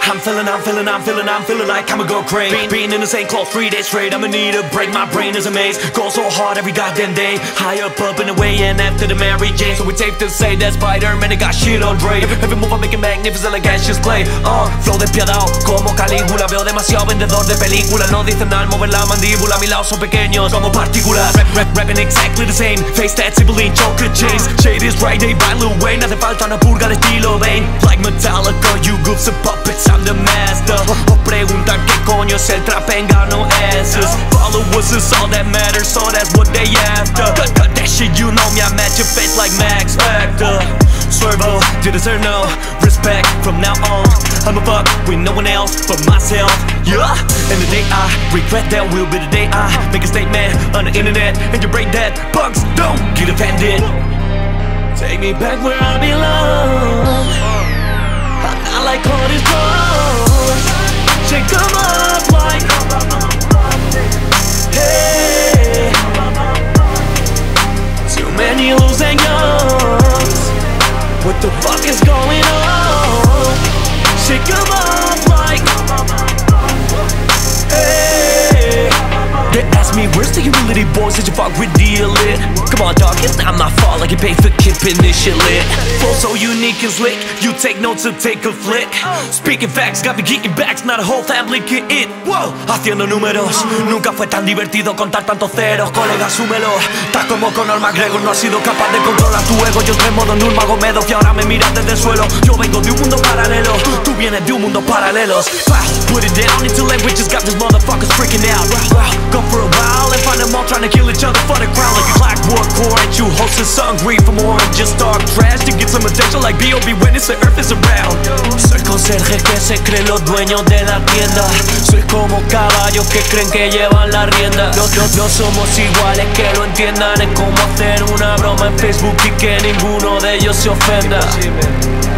I'm feeling like I'ma go crazy. Being in the same clothes 3 days straight, I'ma need a break. My brain is a maze, go so hard every goddamn day. High up and away and after the Mary Jane. So it's safe to say that Spider-Man it got shit on Dre. Every move I make it magnificent like Cassius Clay. Flow despiadado como Calígula. Veo demasiado vendedor de película. No dicen al mover la mandíbula. Mis lados son pequeños como partículas. Rapping exactly the same. Face that Sibylline choker chains. Shade is right, they by Lil Wayne. Hace falta una purga de estilo Bane. Like Metallica, you goofs and puppets, I'm the master. O preguntan qué coño es el trap, ain't got no answers. Followers is all that matters, so that's what they after. Cut that shit, you know me, I match your face like Max Factor. Swervo, you deserve no respect from now on. I'ma fuck with no one else but myself, yeah. And the day I regret that will be the day I make a statement on the internet and you break that. Punks don't get offended. Take me back where I belong. I'm not like all these drugs. Shake them up like hey. Too many loose and youngs. What the fuck is going on? Shake them up like hey. They ask me where's the humility, boys, did you fuck with the elite? Come on dog, it's not my fault like you paid for keeping this shit lit. Flow so unique and slick, you take notes to take a flick. Speaking facts, got me getting backs, not a whole family can eat. Whoa, haciendo números, nunca fue tan divertido contar tantos ceros. Colega, súmelo, estás como Conor McGregor. No has sido capaz de controlar tu ego. Yo entré en modo Nurmagomedov y ahora me miras desde el suelo. Yo vengo de un mundo paralelo, tú vienes de un mundo paralelos. Put it down into languages, got these motherfuckers freaking out. Go for a while and find them all trying to kill each other for the crown. Like a clockwork orange, you hosting sun green from orange. Just talk trash to get some attention like B.O.B. witness the earth is around. Soy conserje que se creen los dueños de la tienda. Soy como caballos que creen que llevan la rienda. No somos iguales, que lo entiendan. Es como hacer una broma en Facebook y que ninguno de ellos se ofenda.